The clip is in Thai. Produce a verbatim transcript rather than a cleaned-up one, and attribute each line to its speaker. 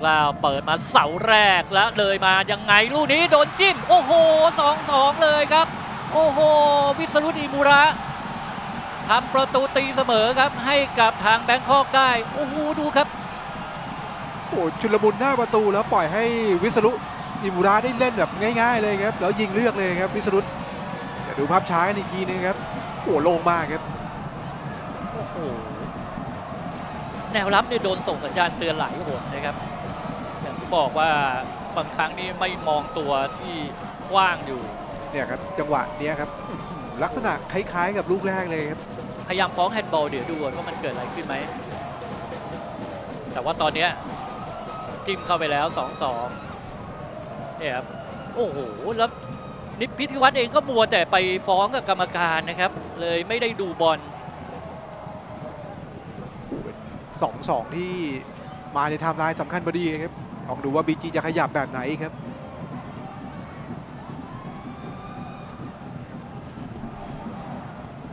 Speaker 1: กล้าวเปิดมาเสาแรกแล้วเลยมายังไงลูกนี้โดนจิ้มโอ้โห สองสอง เลยครับโอ้โหวิสรุตอิมุระทำประตูตีเสมอครับให้กับทางแบงคอกได้โอ้โหดูครับ
Speaker 2: โอ้ชุลมุนหน้าประตูแล้วปล่อยให้วิสรุตอิมุระได้เล่นแบบง่ายๆเลยครับแล้วยิงเลือกเลยครับวิสรุตเดี๋ยวดูภาพช้ากันอีกทีนึงครับโอ้โล่งมากครับ
Speaker 1: โอ้โหแนวรับเนี่ยโดนส่งสัญญาณเตือนหลายหนนะครับอย่างที่บอกว่าบางครั้งนี่ไม่มองตัวที่ว่างอยู่
Speaker 2: เนี่ยครับจังหวะนี้ครับลักษณะคล้ายๆกับลูกแรกเลยครับ
Speaker 1: พยายามฟ้องแฮนด์บอลเดี๋ยวดูว่ามันเกิดอะไรขึ้นไหมแต่ว่าตอนนี้จิ้มเข้าไปแล้ว สองสองเนี่ยครับโอ้โหแล้วนิพิธีวัฒน์เองก็มัวแต่ไปฟ้องกับกรรมการนะครับเลยไม่ได้ดูบอล
Speaker 2: สองสองที่มาในไทม์ไลน์สำคัญพอดีครับลองดูว่าบีจีจะขยับแบบไหนครับ